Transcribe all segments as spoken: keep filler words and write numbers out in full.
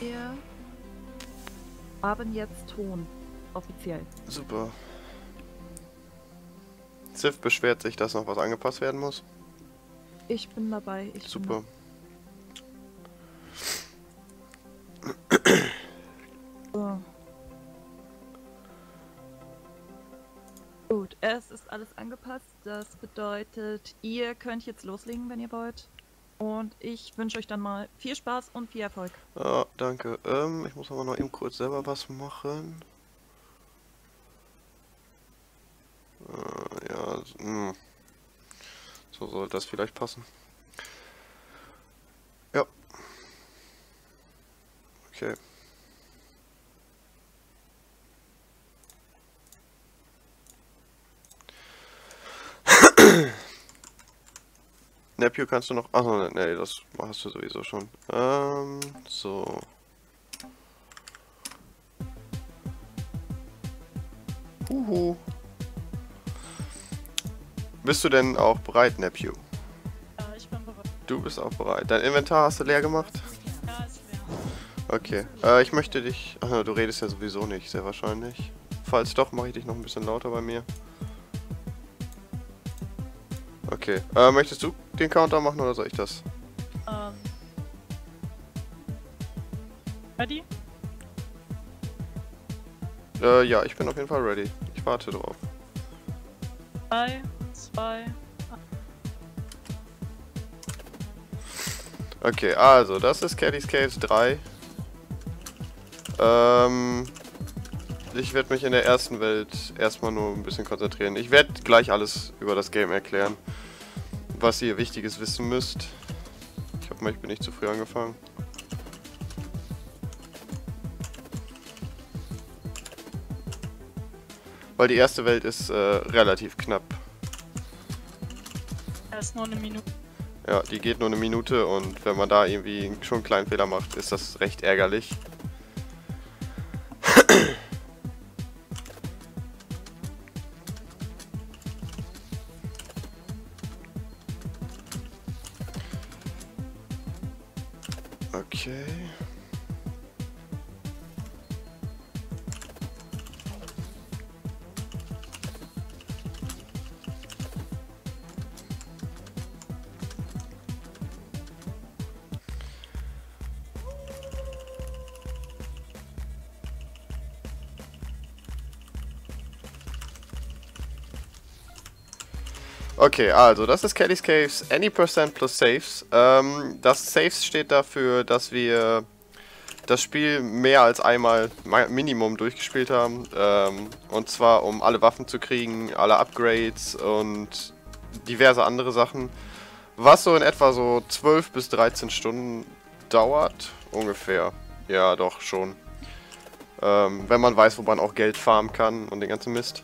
Wir haben jetzt Ton. Offiziell. Super. Sif beschwert sich, dass noch was angepasst werden muss. Ich bin dabei. Ich Super. Bin so. Gut, es ist alles angepasst. Das bedeutet, ihr könnt jetzt loslegen, wenn ihr wollt. Und ich wünsche euch dann mal viel Spaß und viel Erfolg. Ah, danke. Ähm, ich muss aber noch eben kurz selber was machen. Äh, ja, mh. So soll das vielleicht passen. Ja. Okay. Nephew kannst du noch... Achso, nee, das hast du sowieso schon. Ähm, so. Huhu. Bist du denn auch bereit, Nephew? Ja, ich bin bereit. Du bist auch bereit. Dein Inventar hast du leer gemacht? Ja, ist leer. Okay. Äh, ich möchte dich... Ach, du redest ja sowieso nicht, sehr wahrscheinlich. Falls doch, mache ich dich noch ein bisschen lauter bei mir. Okay. Äh, möchtest du den Counter machen oder soll ich das? Ähm. Ready? Äh, ja, ich bin auf jeden Fall ready. Ich warte drauf. drei, zwei, Okay, also, das ist Caddy's Caves drei. Ähm... Ich werde mich in der ersten Welt erstmal nur ein bisschen konzentrieren. Ich werde gleich alles über das Game erklären, was ihr Wichtiges wissen müsst. Ich hoffe mal, ich bin nicht zu früh angefangen. Weil die erste Welt ist äh, relativ knapp. erst nur eine Minute. Ja, die geht nur eine Minute und wenn man da irgendwie schon einen kleinen Fehler macht, ist das recht ärgerlich. Okay. Okay, also das ist Caddy's Caves, Any Percent plus Saves. Ähm, das Saves steht dafür, dass wir das Spiel mehr als einmal Minimum durchgespielt haben. Ähm, und zwar um alle Waffen zu kriegen, alle Upgrades und diverse andere Sachen. Was so in etwa so zwölf bis dreizehn Stunden dauert, ungefähr. Ja, doch, schon. Ähm, wenn man weiß, wo man auch Geld farmen kann und den ganzen Mist.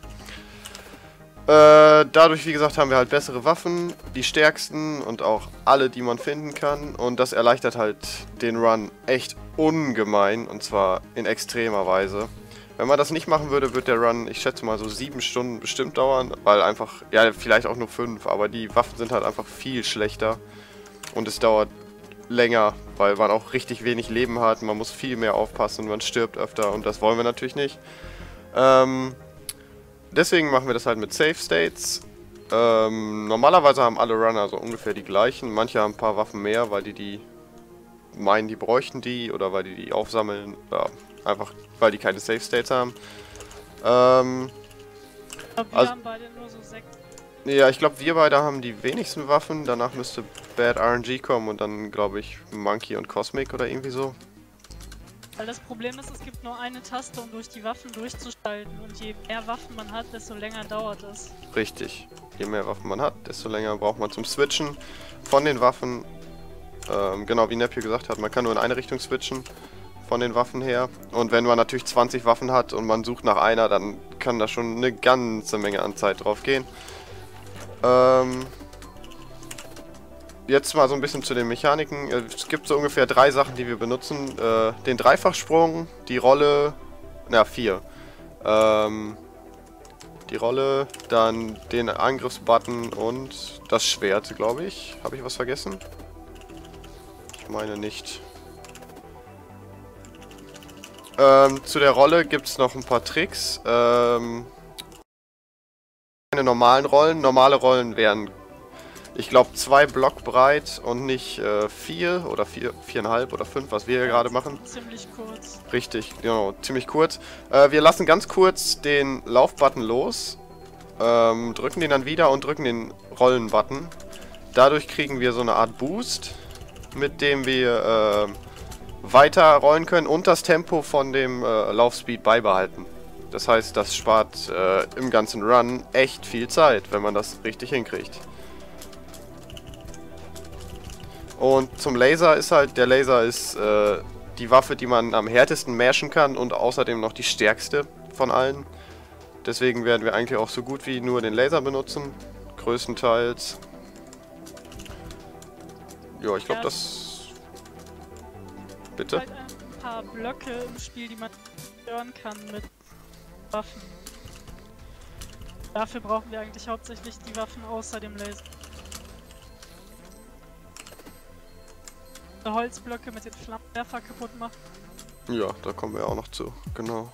Äh, dadurch, wie gesagt, haben wir halt bessere Waffen, die stärksten und auch alle, die man finden kann. Und das erleichtert halt den Run echt ungemein, und zwar in extremer Weise. Wenn man das nicht machen würde, wird der Run, ich schätze mal, so sieben Stunden bestimmt dauern, weil einfach, ja, vielleicht auch nur fünf, aber die Waffen sind halt einfach viel schlechter. Und es dauert länger, weil man auch richtig wenig Leben hat, man muss viel mehr aufpassen, man stirbt öfter und das wollen wir natürlich nicht. Ähm... Deswegen machen wir das halt mit Save States. Ähm, normalerweise haben alle Runner so ungefähr die gleichen. Manche haben ein paar Waffen mehr, weil die die meinen, die bräuchten die oder weil die die aufsammeln oder einfach, weil die keine Save States haben. Ähm, Ich glaube, wir also, haben beide nur so sechs. ja, ich glaube, wir beide haben die wenigsten Waffen. Danach müsste Bad R N G kommen und dann, glaube ich, Monkey und Cosmic oder irgendwie so. Weil das Problem ist, es gibt nur eine Taste, um durch die Waffen durchzuschalten. Und je mehr Waffen man hat, desto länger dauert es. Richtig. Je mehr Waffen man hat, desto länger braucht man zum Switchen von den Waffen. Ähm, genau wie Nephew gesagt hat, man kann nur in eine Richtung switchen von den Waffen her. Und wenn man natürlich zwanzig Waffen hat und man sucht nach einer, dann kann da schon eine ganze Menge an Zeit drauf gehen. Ähm... Jetzt mal so ein bisschen zu den Mechaniken. Es gibt so ungefähr drei Sachen, die wir benutzen. Äh, den Dreifachsprung, die Rolle, na vier. Ähm, die Rolle, dann den Angriffsbutton und das Schwert, glaube ich. Habe ich was vergessen? Ich meine nicht. Ähm, zu der Rolle gibt es noch ein paar Tricks. Ähm, keine normalen Rollen. Normale Rollen wären, ich glaube, zwei Block breit und nicht äh, vier oder vier, viereinhalb oder fünf, was wir hier gerade machen. Ziemlich kurz. Richtig, genau, ziemlich kurz. Äh, wir lassen ganz kurz den Laufbutton los, ähm, drücken den dann wieder und drücken den Rollen-Button. Dadurch kriegen wir so eine Art Boost, mit dem wir äh, weiter rollen können und das Tempo von dem äh, Laufspeed beibehalten. Das heißt, das spart äh, im ganzen Run echt viel Zeit, wenn man das richtig hinkriegt. Und zum Laser ist halt, der Laser ist äh, die Waffe, die man am härtesten mashen kann und außerdem noch die stärkste von allen. Deswegen werden wir eigentlich auch so gut wie nur den Laser benutzen, größtenteils. Ja, ich glaube, Ja, das... Bitte? Halt ein paar Blöcke im Spiel, die man hören kann mit Waffen. Dafür brauchen wir eigentlich hauptsächlich die Waffen außer dem Laser. Die Holzblöcke mit den Flammenwerfer kaputt machen. Ja, da kommen wir auch noch zu, genau.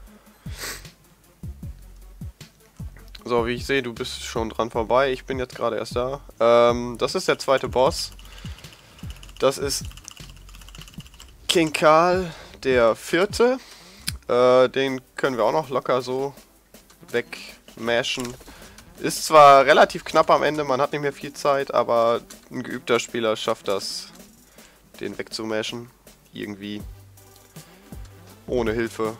So, wie ich sehe, du bist schon dran vorbei. Ich bin jetzt gerade erst da. Ähm, das ist der zweite Boss. Das ist King Karl, der vierte. Äh, den können wir auch noch locker so wegmashen. Ist zwar relativ knapp am Ende, man hat nicht mehr viel Zeit, aber ein geübter Spieler schafft das, den wegzumashen. Irgendwie. Ohne Hilfe.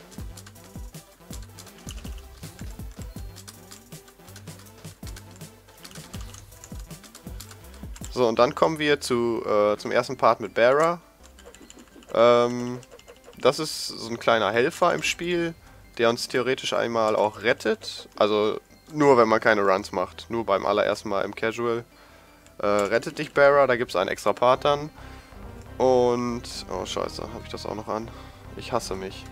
So, und dann kommen wir zu, äh, zum ersten Part mit Barra. Ähm, das ist so ein kleiner Helfer im Spiel, der uns theoretisch einmal auch rettet. Also nur, wenn man keine Runs macht. Nur beim allerersten Mal im Casual. Äh, rettet dich Barra, da gibt es einen extra Part dann. Und... Oh, scheiße, habe ich das auch noch an? Ich hasse mich.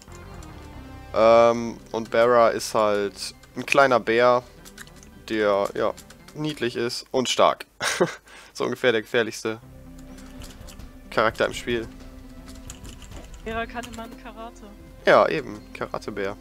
Ähm, und Barra ist halt ein kleiner Bär, der, ja, niedlich ist und stark. So ungefähr der gefährlichste Charakter im Spiel. Vera kann immer ein Karate. Ja, eben, Karatebär.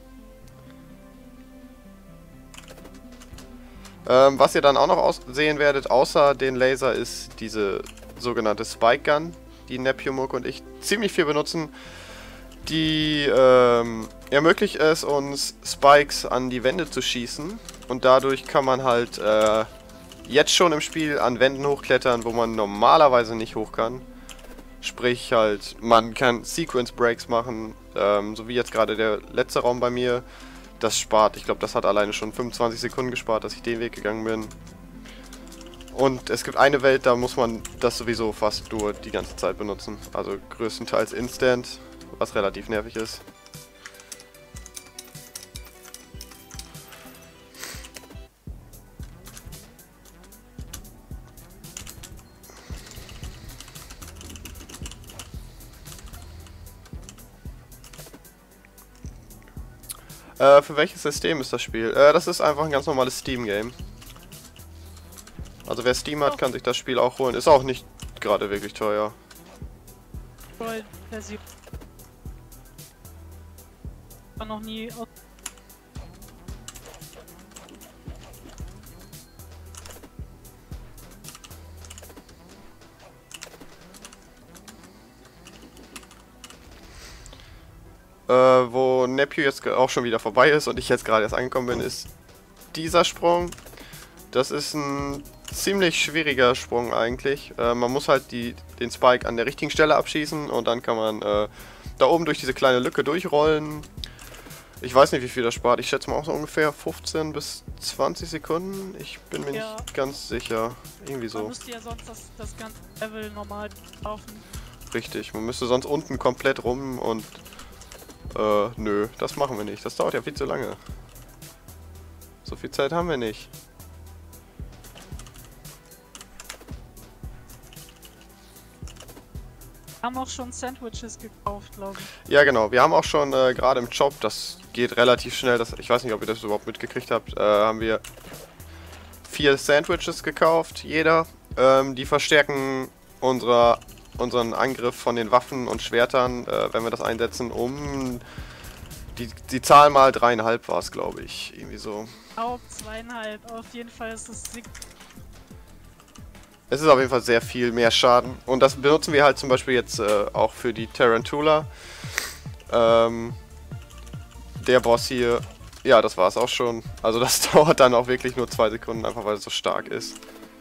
Ähm, was ihr dann auch noch sehen werdet, außer den Laser, ist diese sogenannte Spike Gun, die Nepomuk und ich ziemlich viel benutzen. Die ähm, ermöglicht es uns, Spikes an die Wände zu schießen. Und dadurch kann man halt äh, jetzt schon im Spiel an Wänden hochklettern, wo man normalerweise nicht hoch kann. Sprich halt, man kann Sequence Breaks machen, ähm, so wie jetzt gerade der letzte Raum bei mir. Das spart, ich glaube, das hat alleine schon fünfundzwanzig Sekunden gespart, dass ich den Weg gegangen bin. Und es gibt eine Welt, da muss man das sowieso fast nur die ganze Zeit benutzen. Also größtenteils Instant, was relativ nervig ist. Äh, für welches System ist das Spiel? Äh, das ist einfach ein ganz normales Steam-Game. Also wer Steam hat, kann sich das Spiel auch holen. Ist auch nicht gerade wirklich teuer. Voll Version. War noch nie aus. Äh, wo Nephew jetzt auch schon wieder vorbei ist und ich jetzt gerade erst angekommen bin, ist dieser Sprung. Das ist ein ziemlich schwieriger Sprung eigentlich. Äh, man muss halt die, den Spike an der richtigen Stelle abschießen und dann kann man äh, da oben durch diese kleine Lücke durchrollen. Ich weiß nicht, wie viel das spart. Ich schätze mal auch so ungefähr fünfzehn bis zwanzig Sekunden. Ich bin mir Ja. nicht ganz sicher. Irgendwie Man so. müsste ja sonst das, das ganze Level normal laufen. Richtig. Man müsste sonst unten komplett rum und... Äh, nö, das machen wir nicht. Das dauert ja viel zu lange. So viel Zeit haben wir nicht. Wir haben auch schon Sandwiches gekauft, glaube ich. Ja, genau. Wir haben auch schon äh, gerade im Job, das geht relativ schnell. Das, ich weiß nicht, ob ihr das überhaupt mitgekriegt habt. Äh, haben wir vier Sandwiches gekauft, jeder. Ähm, die verstärken unsere unseren Angriff von den Waffen und Schwertern, äh, wenn wir das einsetzen, um die, die Zahl mal dreieinhalb war es, glaube ich. Irgendwie so. Auch zweieinhalb. Auf jeden Fall ist es sick. Es ist auf jeden Fall sehr viel mehr Schaden. Und das benutzen wir halt zum Beispiel jetzt äh, auch für die Tarantula. Ähm, der Boss hier, ja, das war es auch schon. Also das dauert dann auch wirklich nur zwei Sekunden, einfach weil es so stark ist.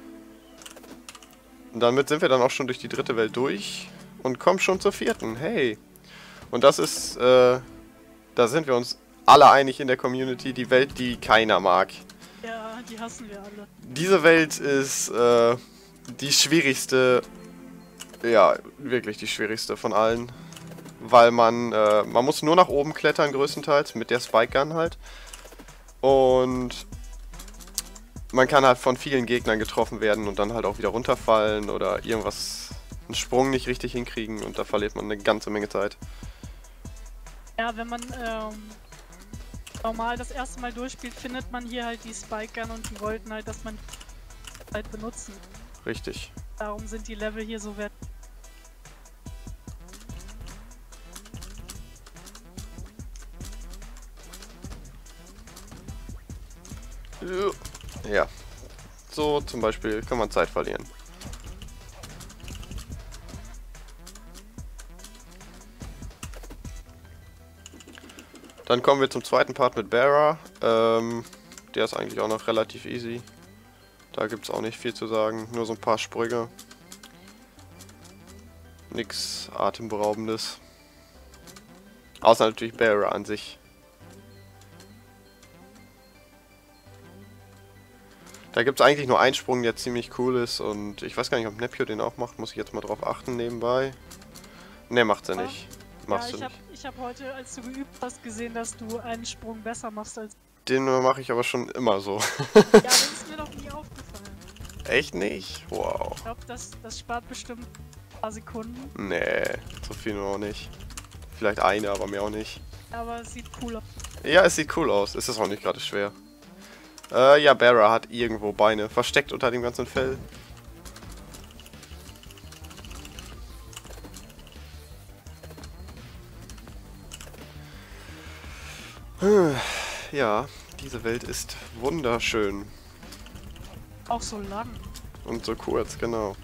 Und damit sind wir dann auch schon durch die dritte Welt durch und kommen schon zur vierten. Hey! Und das ist, äh, da sind wir uns alle einig in der Community, die Welt, die keiner mag. Ja, die hassen wir alle. Diese Welt ist, äh, die schwierigste, ja, wirklich die schwierigste von allen. Weil man, äh, man muss nur nach oben klettern größtenteils, mit der Spike Gun halt. Und man kann halt von vielen Gegnern getroffen werden und dann halt auch wieder runterfallen oder irgendwas, einen Sprung nicht richtig hinkriegen und da verliert man eine ganze Menge Zeit. Ja, wenn man ähm, normal das erste Mal durchspielt, findet man hier halt die Spike Gun und die wollten halt, dass man die halt benutzen. Richtig. Darum sind die Level hier so wert. Ja. So zum Beispiel kann man Zeit verlieren. Dann kommen wir zum zweiten Part mit Bara. Ähm, der ist eigentlich auch noch relativ easy. Da gibt es auch nicht viel zu sagen, nur so ein paar Sprünge. Nix Atemberaubendes. Außer natürlich Bara an sich. Da gibt es eigentlich nur einen Sprung, der ziemlich cool ist und ich weiß gar nicht, ob Nepio den auch macht, muss ich jetzt mal drauf achten nebenbei. Ne, macht er nicht. Machst ja, du ich nicht. Hab, ich habe heute, als du geübt hast, gesehen, dass du einen Sprung besser machst als... Den mache ich aber schon immer so. Ja, das ist mir noch nie aufgefallen. Echt nicht? Wow. Ich glaube, das, das spart bestimmt ein paar Sekunden. Nee, so viel nur auch nicht. Vielleicht eine, aber mehr auch nicht. Aber es sieht cool aus. Ja, es sieht cool aus. Es ist auch nicht gerade schwer. Äh, ja, Bara hat irgendwo Beine. Versteckt unter dem ganzen Fell. Ja, diese Welt ist wunderschön. Auch so lang. Und so kurz, genau.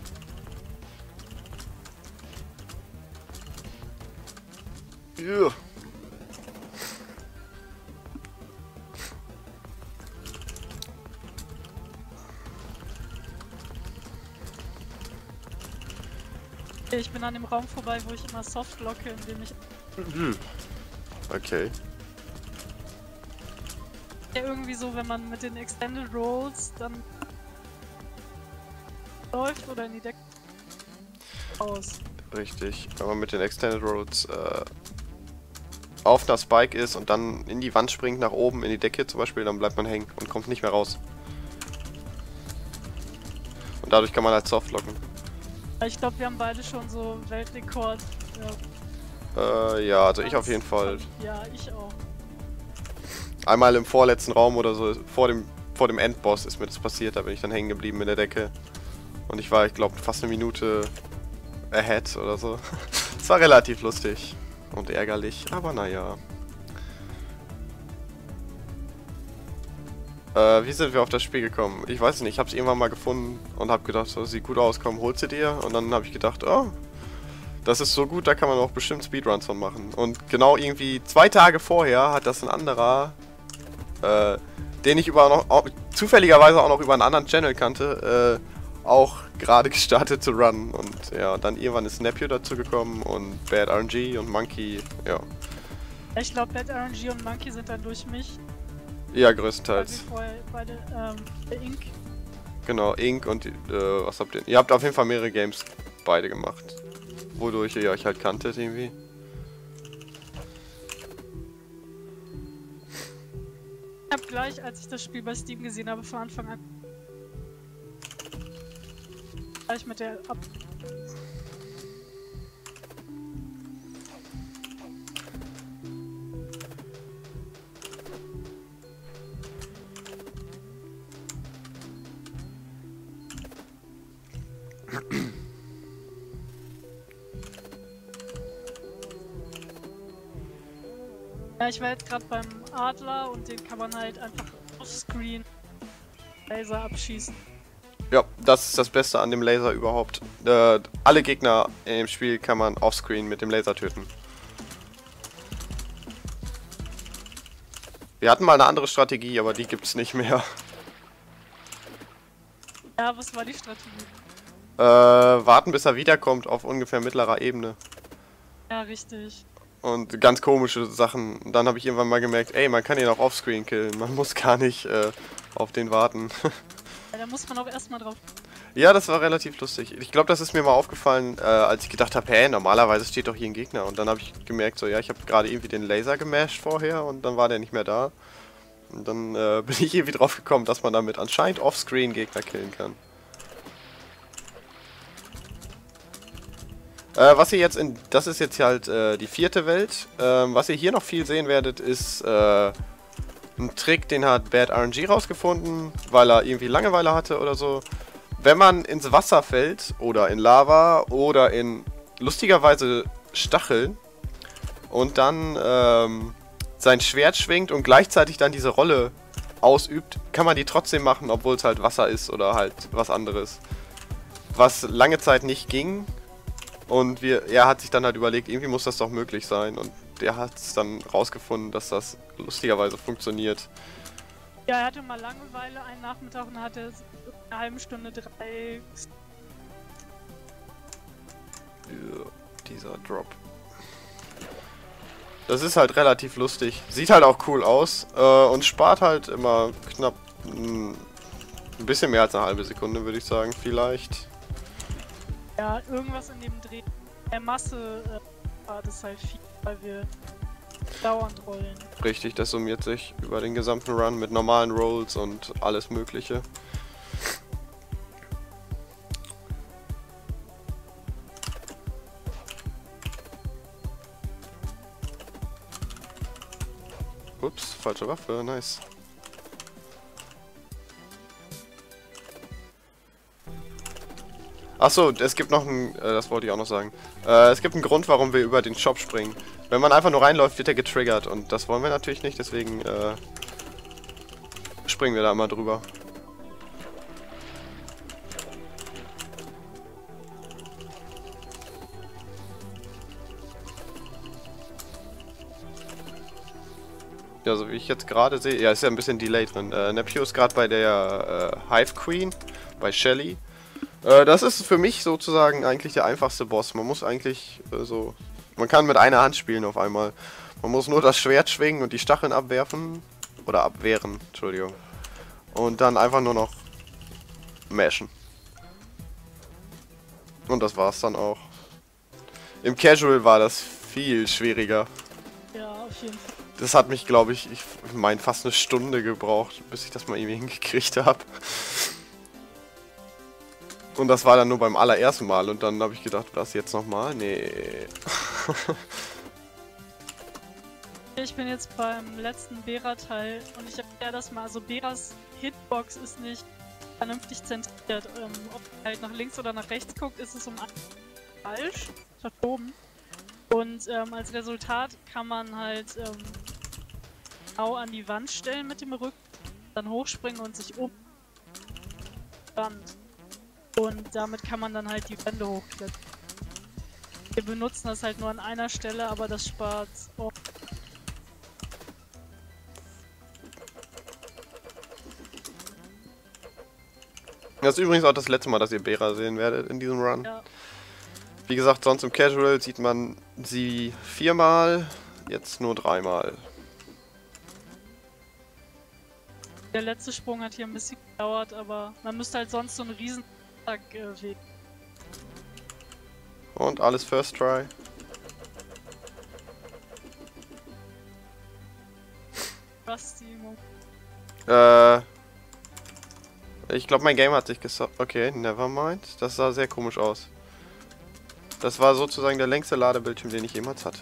Ja. Ich bin an dem Raum vorbei, wo ich immer soft locke, indem ich... Okay. Ja, irgendwie so, wenn man mit den Extended Rolls dann läuft oder in die Decke aus. Richtig. Wenn man mit den Extended Rolls äh, auf einer Spike ist und dann in die Wand springt, nach oben, in die Decke zum Beispiel, dann bleibt man hängen und kommt nicht mehr raus. Und dadurch kann man halt soft locken. Ich glaube, wir haben beide schon so Weltrekord. Ja, äh, ja also ich auf jeden Fall. Ja, ich auch. Einmal im vorletzten Raum oder so, vor dem, vor dem Endboss ist mir das passiert, da bin ich dann hängen geblieben in der Decke. Und ich war, ich glaube, fast eine Minute ahead oder so. Es war relativ lustig und ärgerlich, aber naja. Äh, wie sind wir auf das Spiel gekommen? Ich weiß nicht, ich habe es irgendwann mal gefunden und habe gedacht, so, sieht gut aus, komm, hol sie dir. Und dann habe ich gedacht, oh, das ist so gut, da kann man auch bestimmt Speedruns von machen. Und genau irgendwie zwei Tage vorher hat das ein anderer, äh, den ich über noch, auch, zufälligerweise auch noch über einen anderen Channel kannte, äh, auch gerade gestartet zu runnen. Und ja, dann irgendwann ist Nepio dazu gekommen und Bad R N G und Monkey, ja. Ich glaube, Bad R N G und Monkey sind dann durch mich. Ja, Weil größtenteils. wir vorher beide, ähm, der Ink. Genau, Ink und, äh, was habt ihr? Ihr habt auf jeden Fall mehrere Games beide gemacht. Wodurch ihr euch halt kanntet irgendwie. Ich habe gleich, als ich das Spiel bei Steam gesehen habe, von Anfang an gleich mit der ab. Ja, ich war jetzt gerade beim Adler und den kann man halt einfach offscreen Laser abschießen. Ja, das ist das Beste an dem Laser überhaupt. Äh, alle Gegner im Spiel kann man offscreen mit dem Laser töten. Wir hatten mal eine andere Strategie, aber die gibt's nicht mehr. Ja, was war die Strategie? Äh, warten bis er wiederkommt auf ungefähr mittlerer Ebene. Ja, richtig. Und ganz komische Sachen. Und dann habe ich irgendwann mal gemerkt, ey, man kann ihn auch offscreen killen. Man muss gar nicht äh, auf den warten. Ja, da muss man auch erstmal drauf. Ja, das war relativ lustig. Ich glaube, das ist mir mal aufgefallen, äh, als ich gedacht habe, hey, normalerweise steht doch hier ein Gegner. Und dann habe ich gemerkt, so, ja, ich habe gerade irgendwie den Laser gemasht vorher und dann war der nicht mehr da. Und dann äh, bin ich irgendwie drauf gekommen, dass man damit anscheinend offscreen Gegner killen kann. Äh, was ihr jetzt in, das ist jetzt halt äh, die vierte Welt. Ähm, was ihr hier noch viel sehen werdet, ist äh, ein Trick, den hat Bad R N G rausgefunden, weil er irgendwie Langeweile hatte oder so. Wenn man ins Wasser fällt oder in Lava oder in lustigerweise Stacheln und dann ähm, sein Schwert schwingt und gleichzeitig dann diese Rolle ausübt, kann man die trotzdem machen, obwohl es halt Wasser ist oder halt was anderes. Was lange Zeit nicht ging. Und wir, er hat sich dann halt überlegt, irgendwie muss das doch möglich sein. Und der hat es dann rausgefunden, dass das lustigerweise funktioniert. Ja, er hatte mal Langeweile einen Nachmittag und hatte eine halbe Stunde drei... Ja, dieser Drop. Das ist halt relativ lustig. Sieht halt auch cool aus. Äh, und spart halt immer knapp mh, ein bisschen mehr als eine halbe Sekunde, würde ich sagen, vielleicht. Ja, irgendwas in dem Dreh. Der Masse äh, war das halt viel, weil wir dauernd rollen. Richtig, das summiert sich über den gesamten Run mit normalen Rolls und alles mögliche. Ups, falsche Waffe, nice. Achso, es gibt noch einen, äh, das wollte ich auch noch sagen. Äh, es gibt einen Grund, warum wir über den Shop springen. Wenn man einfach nur reinläuft, wird er getriggert und das wollen wir natürlich nicht, deswegen äh, springen wir da immer drüber. Ja, so wie ich jetzt gerade sehe, ja, ist ja ein bisschen Delay drin. Äh, Nephew ist gerade bei der äh, Hive Queen, bei Shelly. Äh, das ist für mich sozusagen eigentlich der einfachste Boss. Man muss eigentlich äh, so... Man kann mit einer Hand spielen auf einmal. Man muss nur das Schwert schwingen und die Stacheln abwerfen. Oder abwehren, Entschuldigung. Und dann einfach nur noch mashen. Und das war's dann auch. Im Casual war das viel schwieriger. Ja, auf jeden Fall. Das hat mich, glaube ich, ich meine, fast eine Stunde gebraucht, bis ich das mal irgendwie hingekriegt habe. Und das war dann nur beim allerersten Mal und dann habe ich gedacht, was jetzt nochmal? Nee. Ich bin jetzt beim letzten Bera-Teil und ich erkläre das mal. Also Beras Hitbox ist nicht vernünftig zentriert. Ähm, ob man halt nach links oder nach rechts guckt, ist es um falsch, verschoben. Und ähm, als Resultat kann man halt ähm, genau an die Wand stellen mit dem Rücken, dann hochspringen und sich um. Wand. Und damit kann man dann halt die Wände hochklettern. Wir benutzen das halt nur an einer Stelle, aber das spart auch. Das ist übrigens auch das letzte Mal, dass ihr Bera sehen werdet in diesem Run. Ja. Wie gesagt, sonst im Casual sieht man sie viermal, jetzt nur dreimal. Der letzte Sprung hat hier ein bisschen gedauert, aber man müsste halt sonst so einen riesen äh, Weg. Und alles First Try. Was die Äh. Ich glaube, mein Game hat sich gesoppt. Okay, nevermind. Das sah sehr komisch aus. Das war sozusagen der längste Ladebildschirm, den ich jemals hatte.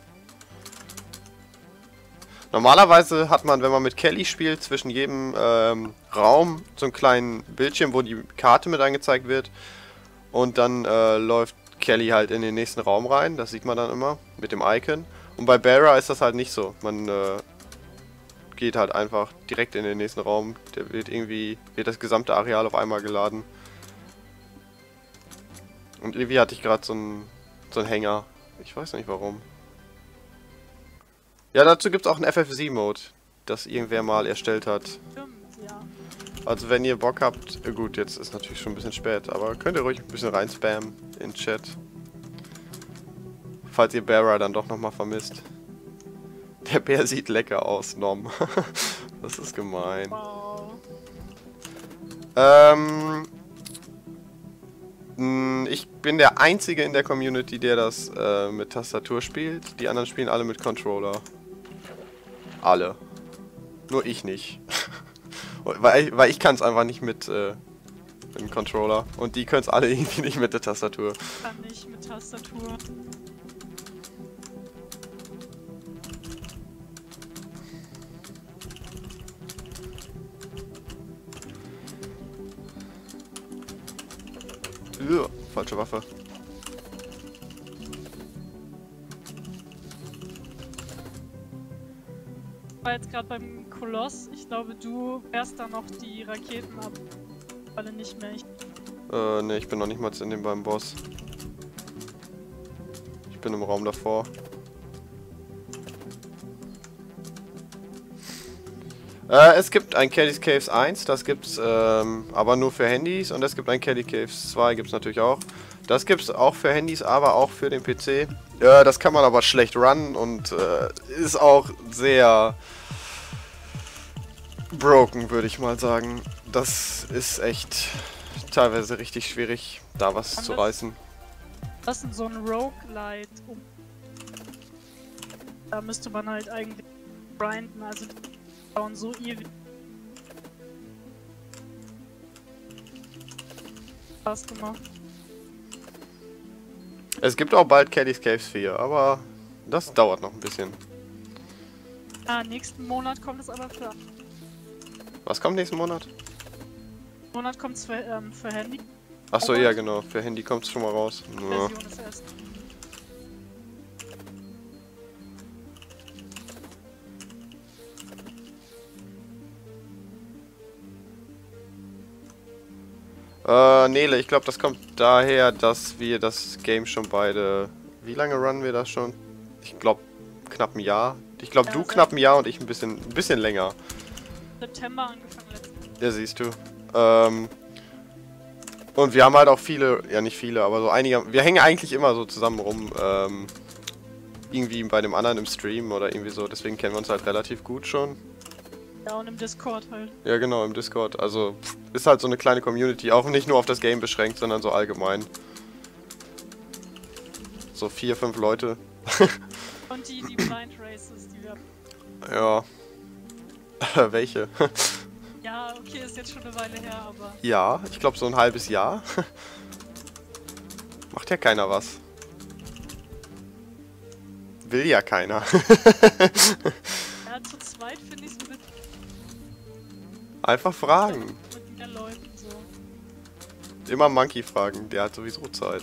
Normalerweise hat man, wenn man mit Kelly spielt, zwischen jedem ähm, Raum so einen kleinen Bildschirm, wo die Karte mit angezeigt wird. Und dann äh, läuft Kelly halt in den nächsten Raum rein. Das sieht man dann immer mit dem Icon. Und bei Barra ist das halt nicht so. Man äh, geht halt einfach direkt in den nächsten Raum. Der wird irgendwie, wird das gesamte Areal auf einmal geladen. Und irgendwie hatte ich gerade so einen so einen Hänger. Ich weiß nicht warum. Ja, dazu gibt es auch einen F F C-Mode, das irgendwer mal erstellt hat. Stimmt, ja. Also wenn ihr Bock habt, äh gut, jetzt ist natürlich schon ein bisschen spät, aber könnt ihr ruhig ein bisschen rein spammen in den Chat. Falls ihr Barra dann doch nochmal vermisst. Der Bär sieht lecker aus, Nom. Das ist gemein. Wow. Ähm... Ich bin der Einzige in der Community, der das äh, mit Tastatur spielt. Die anderen spielen alle mit Controller. Alle. Nur ich nicht. weil, weil ich kann es einfach nicht mit, äh, mit dem Controller. Und die können es alle irgendwie nicht mit der Tastatur. Ich kann nicht mit Tastatur. Ugh, falsche Waffe. Ich war jetzt gerade beim Koloss. Ich glaube, du wärst da noch die Raketen ab. Alle nicht mehr. Ich Äh, ne, ich bin noch nicht mal in dem beim Boss. Ich bin im Raum davor. Äh, es gibt ein Kelly's Caves eins, das gibt's ähm, aber nur für Handys, und es gibt ein Kelly Caves zwei, gibt's natürlich auch. Das gibt's auch für Handys, aber auch für den P C. Äh, das kann man aber schlecht runnen und äh, ist auch sehr broken, würde ich mal sagen. Das ist echt teilweise richtig schwierig, da was Kann zu das- reißen. Das ist so ein Roguelite. Um da müsste man halt eigentlich grinden, also die dauern so ewig. Spaß gemacht. Es gibt auch bald Kelly's Caves vier, aber das dauert noch ein bisschen. Ah, nächsten Monat kommt es aber für. Was kommt nächsten Monat? Monat kommt es für, ähm, für Handy. Achso, Oh, ja was? genau, für Handy kommt es schon mal raus. Ja. Version ist erst. Äh, Nele, ich glaube, das kommt daher, dass wir das Game schon beide... Wie lange runnen wir das schon? Ich glaube, knapp ein Jahr. Ich glaube, Ja, du seit- knapp ein Jahr und ich ein bisschen, ein bisschen länger. September angefangen letztes. Ja, siehst du. Ähm... Und wir haben halt auch viele, ja nicht viele, aber so einige, wir hängen eigentlich immer so zusammen rum, ähm, irgendwie bei dem anderen im Stream oder irgendwie so, deswegen kennen wir uns halt relativ gut schon. Ja, und im Discord halt. Ja genau, im Discord, also pff, ist halt so eine kleine Community, auch nicht nur auf das Game beschränkt, sondern so allgemein. So vier, fünf Leute. Und die, die Blind Races, die wir. Ja. Welche? Ja, okay, ist jetzt schon eine Weile her, aber. Ja, ich glaube so ein halbes Jahr. Macht ja keiner was. Will ja keiner. Ja, zu zweit finde ich es mit, Einfach fragen. mit mehr Leuten so. Immer Monkey fragen, der hat sowieso Zeit.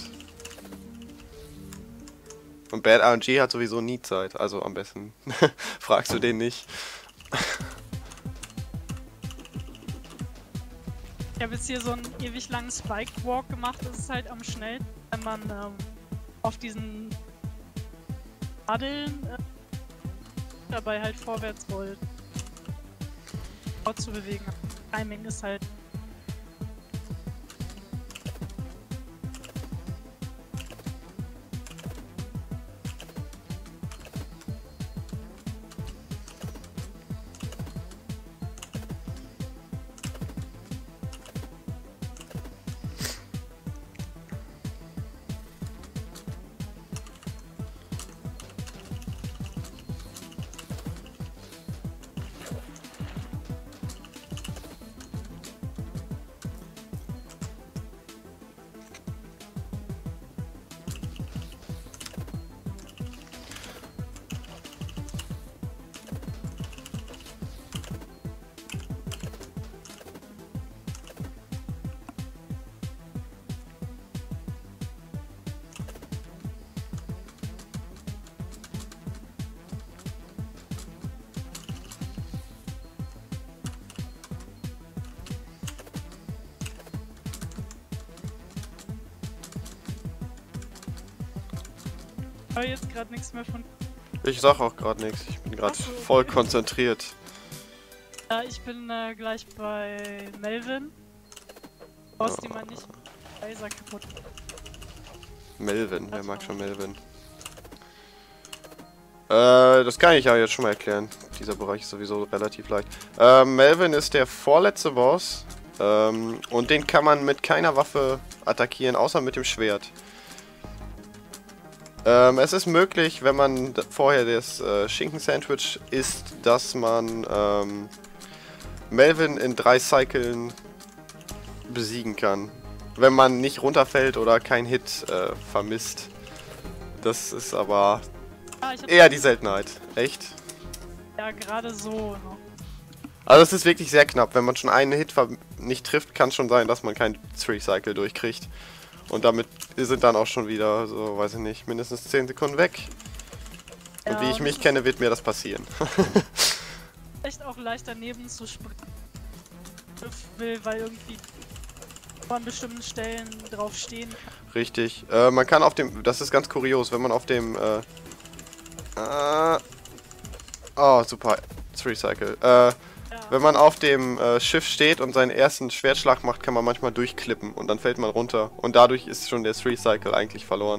Und Bad R N G hat sowieso nie Zeit, also am besten fragst du den nicht. Ich habe jetzt hier so einen ewig langen Spike Walk gemacht. Das ist halt am schnellsten, wenn man ähm, auf diesen Paddeln äh, dabei halt vorwärts rollt. Zu bewegen. Timing ist halt. höre jetzt gerade nichts mehr von. Ich sag auch gerade nichts. Ich bin gerade So, voll okay. konzentriert. Ja, ich bin äh, gleich bei Melvin. Brauchst die mal nicht. Laser kaputt. Melvin, wer Das mag war- schon Melvin? Äh, das kann ich ja jetzt schon mal erklären. Dieser Bereich ist sowieso relativ leicht. Äh, Melvin ist der vorletzte Boss. Ähm, und den kann man mit keiner Waffe attackieren, außer mit dem Schwert. Ähm, es ist möglich, wenn man vorher das äh, Schinken-Sandwich isst, dass man ähm, Melvin in drei Cyclen besiegen kann. Wenn man nicht runterfällt oder kein Hit äh, vermisst. Das ist aber Ah, ich hab eher die Seltenheit. Echt? ja gerade so noch. Also es ist wirklich sehr knapp. Wenn man schon einen Hit nicht trifft, kann es schon sein, dass man kein Three-Cycle durchkriegt. Und damit sind dann auch schon wieder, so weiß ich nicht, mindestens zehn Sekunden weg. Und Ja, wie ich und mich es kenne, wird mir das passieren. ist echt auch leicht daneben zu springen. Will, weil irgendwie an bestimmten Stellen drauf stehen kann. Richtig. Äh, man kann auf dem, das ist ganz kurios, wenn man auf dem, äh, äh, oh, super, Three-Cycle. Äh, Ja, Wenn man auf dem äh, Schiff steht und seinen ersten Schwertschlag macht, kann man manchmal durchklippen und dann fällt man runter. Und dadurch ist schon der Three-Cycle eigentlich verloren.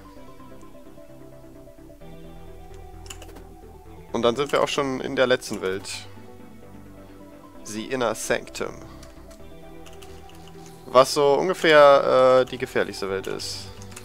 Und dann sind wir auch schon in der letzten Welt. The Inner Sanctum. Was so ungefähr äh, die gefährlichste Welt ist.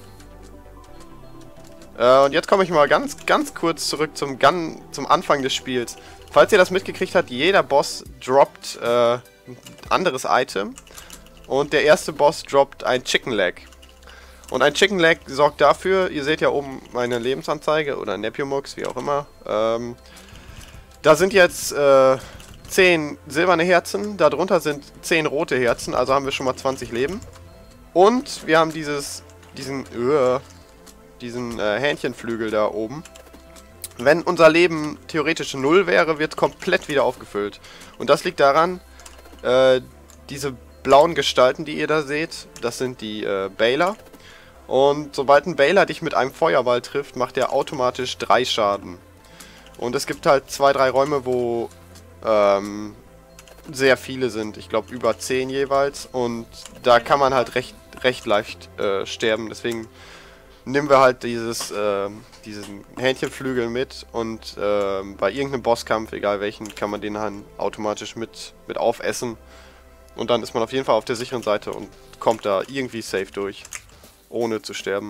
Äh, und jetzt komme ich mal ganz, ganz kurz zurück zum, Gun, zum Anfang des Spiels. Falls ihr das mitgekriegt habt, jeder Boss droppt äh, ein anderes Item. Und der erste Boss droppt ein Chicken Leg. Und ein Chicken Leg sorgt dafür, ihr seht ja oben meine Lebensanzeige oder Nepomux, wie auch immer. Ähm, da sind jetzt äh, zehn silberne Herzen, darunter sind zehn rote Herzen, also haben wir schon mal zwanzig Leben. Und wir haben dieses, diesen, uh, diesen äh, Hähnchenflügel da oben. Wenn unser Leben theoretisch null wäre, wird komplett wieder aufgefüllt. Und das liegt daran, äh, diese blauen Gestalten, die ihr da seht, das sind die äh, Bailer. Und sobald ein Bailer dich mit einem Feuerball trifft, macht er automatisch drei Schaden. Und es gibt halt zwei, drei Räume, wo ähm, sehr viele sind. Ich glaube über zehn jeweils. Und da kann man halt recht, recht leicht äh, sterben. Deswegen nehmen wir halt dieses, äh, diesen Hähnchenflügel mit und äh, bei irgendeinem Bosskampf, egal welchen, kann man den dann automatisch mit, mit aufessen. Und dann ist man auf jeden Fall auf der sicheren Seite und kommt da irgendwie safe durch, ohne zu sterben.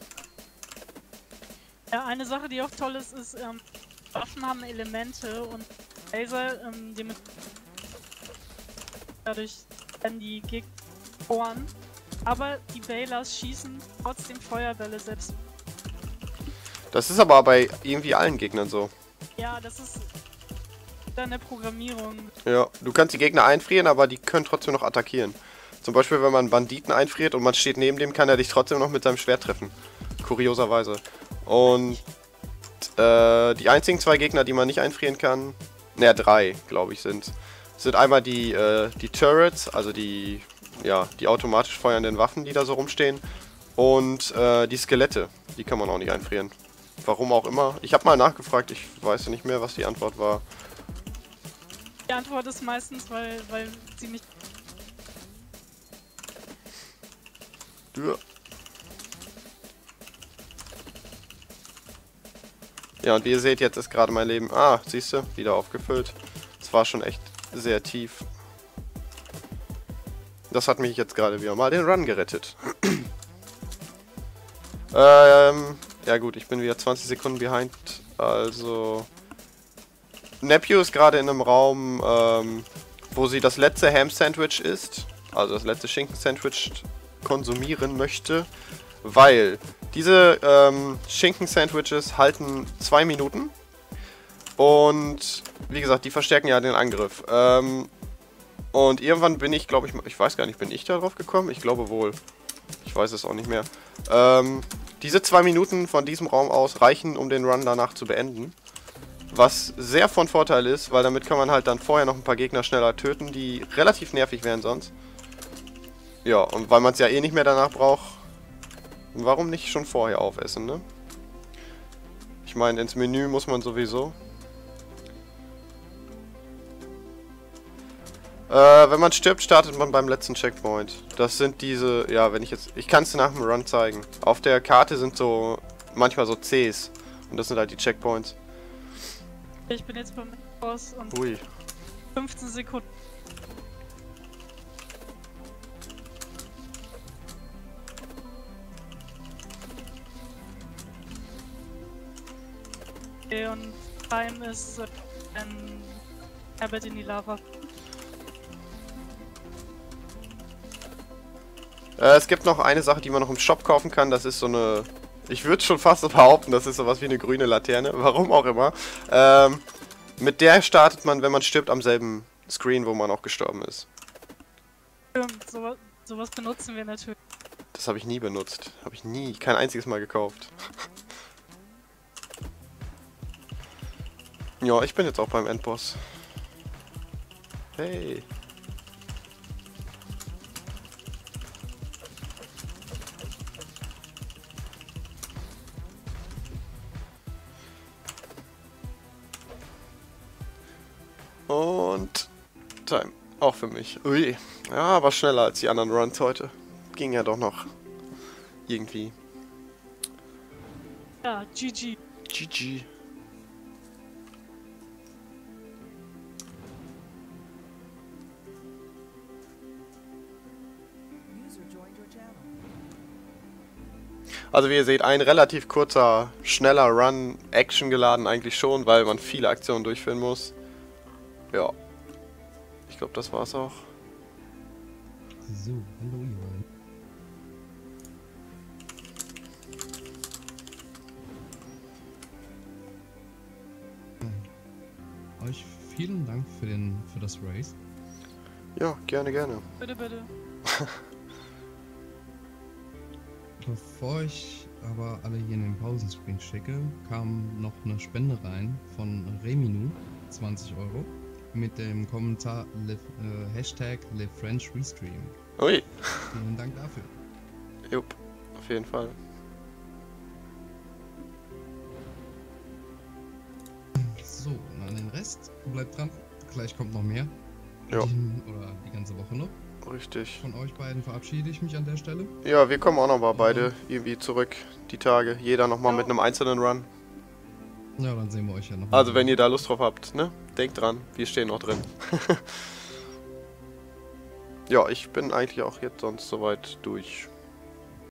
Ja, eine Sache, die auch toll ist, ist, ähm, Waffen haben Elemente und Laser, ähm, die mit dadurch werden die Gegner bohren. Aber die Bailers schießen trotzdem Feuerbälle selbst. Das ist aber bei irgendwie allen Gegnern so. Ja, das ist dann der Programmierung. Ja, du kannst die Gegner einfrieren, aber die können trotzdem noch attackieren. Zum Beispiel, wenn man einen Banditen einfriert und man steht neben dem, kann er dich trotzdem noch mit seinem Schwert treffen. Kurioserweise. Und äh, die einzigen zwei Gegner, die man nicht einfrieren kann, naja, drei, glaube ich, sind, sind einmal die, äh, die Turrets, also die, ja, die automatisch feuernden Waffen, die da so rumstehen, und äh, die Skelette, die kann man auch nicht einfrieren. Warum auch immer. Ich habe mal nachgefragt, ich weiß nicht mehr, was die Antwort war. Die Antwort ist meistens, weil, weil sie nicht. Ja. Ja, und wie ihr seht, jetzt ist gerade mein Leben... Ah, siehst du, wieder aufgefüllt. Es war schon echt sehr tief. Das hat mich jetzt gerade wieder mal den Run gerettet. ähm, ja gut, ich bin wieder zwanzig Sekunden behind. Also... Nephew ist gerade in einem Raum, ähm, wo sie das letzte Ham-Sandwich isst. Also das letzte Schinken-Sandwich konsumieren möchte. Weil diese ähm, Schinken-Sandwiches halten zwei Minuten. Und wie gesagt, die verstärken ja den Angriff. Ähm, und irgendwann bin ich, glaube ich, ich weiß gar nicht, bin ich da drauf gekommen? Ich glaube wohl. Ich weiß es auch nicht mehr. Ähm, diese zwei Minuten von diesem Raum aus reichen, um den Run danach zu beenden. Was sehr von Vorteil ist, weil damit kann man halt dann vorher noch ein paar Gegner schneller töten, die relativ nervig wären sonst. Ja, und weil man es ja eh nicht mehr danach braucht, warum nicht schon vorher aufessen, ne? Ich meine, ins Menü muss man sowieso. Äh, wenn man stirbt, startet man beim letzten Checkpoint. Das sind diese, ja, wenn ich jetzt, ich kann es dir nach dem Run zeigen. Auf der Karte sind so, manchmal so Cs. Und das sind halt die Checkpoints. Ich bin jetzt beim Boss und Ui. fünfzehn Sekunden. Okay, und Time ist äh, ein Herbert in die Lava. Äh, es gibt noch eine Sache, die man noch im Shop kaufen kann. Das ist so eine, ich würde schon fast so behaupten, das ist sowas wie eine grüne Laterne. Warum auch immer. Ähm, mit der startet man, wenn man stirbt, am selben Screen, wo man auch gestorben ist. Stimmt, sowas, sowas benutzen wir natürlich. Das habe ich nie benutzt. Habe ich nie, kein einziges Mal gekauft. Ja, ich bin jetzt auch beim Endboss. Hey. Und Time. Auch für mich. Ui. Ja, war schneller als die anderen Runs heute. Ging ja doch noch. Irgendwie. Ja, G G. G G. Also wie ihr seht, ein relativ kurzer, schneller Run, Action geladen eigentlich schon, weil man viele Aktionen durchführen muss. Ja. Ich glaube, das war's auch. So, hallo ihr beiden. Hm. Euch vielen Dank für, den, für das Race. Ja, gerne, gerne. Bitte, bitte. Bevor ich aber alle hier in den Pausenscreen schicke, kam noch eine Spende rein von Reminu, zwanzig Euro, mit dem Kommentar live, äh, Hashtag Live French Restream. Ui. Vielen Dank dafür. Jupp, auf jeden Fall. So, und an den Rest, bleibt dran, gleich kommt noch mehr. Ja. Die, oder die ganze Woche noch. Richtig. Von euch beiden verabschiede ich mich an der Stelle. Ja, wir kommen auch noch mal beide irgendwie zurück, die Tage. Jeder noch mal Ja. mit einem einzelnen Run. Ja, dann sehen wir euch ja noch. Also wenn ihr da Lust drauf habt, ne? Denkt dran, wir stehen noch drin. Ja, ich bin eigentlich auch jetzt sonst soweit durch.